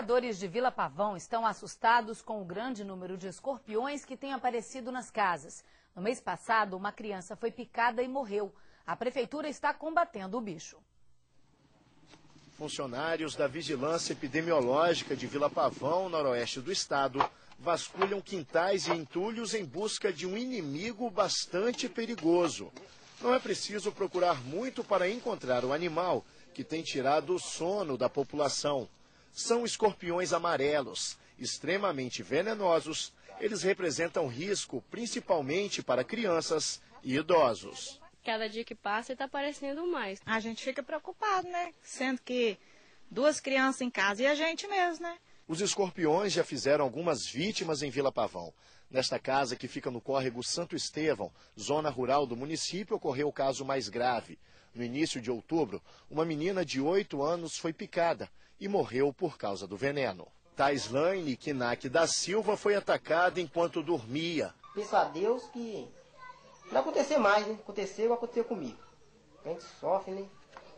Moradores de Vila Pavão estão assustados com o grande número de escorpiões que têm aparecido nas casas. No mês passado, uma criança foi picada e morreu. A prefeitura está combatendo o bicho. Funcionários da Vigilância Epidemiológica de Vila Pavão, noroeste do estado, vasculham quintais e entulhos em busca de um inimigo bastante perigoso. Não é preciso procurar muito para encontrar o animal que tem tirado o sono da população. São escorpiões amarelos, extremamente venenosos. Eles representam risco principalmente para crianças e idosos. Cada dia que passa está aparecendo mais. A gente fica preocupado, né? Sendo que 2 crianças em casa e a gente mesmo, né? Os escorpiões já fizeram algumas vítimas em Vila Pavão. Nesta casa, que fica no córrego Santo Estevão, zona rural do município, ocorreu o caso mais grave. No início de outubro, uma menina de 8 anos foi picada e morreu por causa do veneno. Taislaine Kinak da Silva foi atacada enquanto dormia. Peço a Deus que não acontecer mais, né? Aconteceu comigo. A gente sofre, né?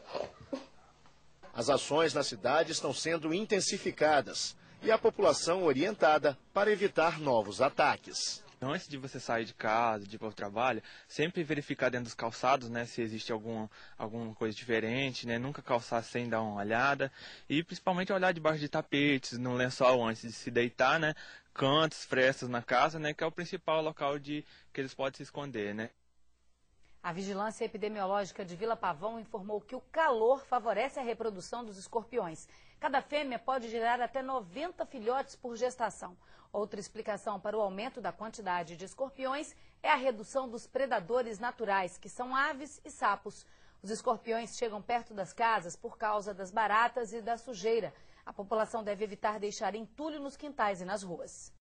As ações na cidade estão sendo intensificadas e a população orientada para evitar novos ataques. Antes de você sair de casa, de ir para o trabalho, sempre verificar dentro dos calçados, né, se existe alguma coisa diferente, né, nunca calçar sem dar uma olhada e principalmente olhar debaixo de tapetes, no lençol antes de se deitar, né, cantos, frestas na casa, né, que é o principal local que eles podem se esconder, né. A Vigilância Epidemiológica de Vila Pavão informou que o calor favorece a reprodução dos escorpiões. Cada fêmea pode gerar até 90 filhotes por gestação. Outra explicação para o aumento da quantidade de escorpiões é a redução dos predadores naturais, que são aves e sapos. Os escorpiões chegam perto das casas por causa das baratas e da sujeira. A população deve evitar deixar entulho nos quintais e nas ruas.